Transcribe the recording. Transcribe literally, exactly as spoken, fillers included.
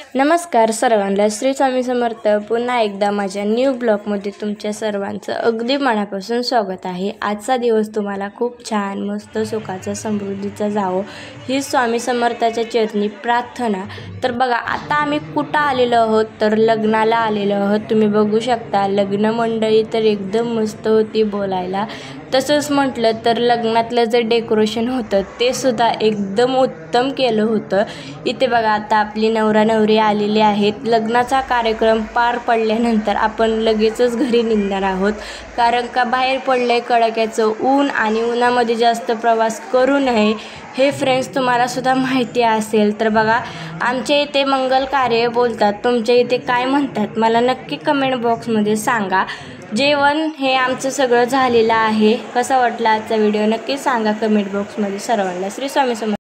नमस्कार सर्वांना, श्री स्वामी समर्थ. पुन्हा एकदा माझ्या न्यू ब्लॉगमध्ये तुमच्या सर्वांचं अगदी मनापासून स्वागत आहे. आजचा दिवस तुम्हाला खूप छान, मस्त, सुखाचा, समृद्धीचा जावो ही स्वामी समर्थाच्या चरणी प्रार्थना. तर बघा, आता आम्ही कुठं आलेलो आहोत, तर लग्नाला आलेलो आहोत. तुम्ही बघू शकता, लग्न मंडळी तर एकदम मस्त होती बोलायला. तसंच म्हटलं तर लग्नातलं जे डेकोरेशन होतं ते सुद्धा एकदम उत्तम केलं होतं. इथे बघा, आता आपली नवरा नवरी आलेली आहेत. लग्नाचा कार्यक्रम पार पडल्यानंतर आपण लगेचच घरी निघणार आहोत, कारण का बाहेर पडलं आहे कडाक्याचं ऊन आणि उन्हामध्ये जास्त प्रवास करू नये हे फ्रेंड्स तुम्हाला सुद्धा माहिती असेल. तर बघा, आमच्या इथे मंगल कार्य बोलतात, तुमच्या इथे काय म्हणतात मला नक्की कमेंट बॉक्समध्ये सांगा. जेवण हे आमचं सगळं झालेलं आहे. कसा वाटला आजचा व्हिडिओ नक्की सांगा कमेंट बॉक्समध्ये. सर्वांना श्री स्वामी समर्थ.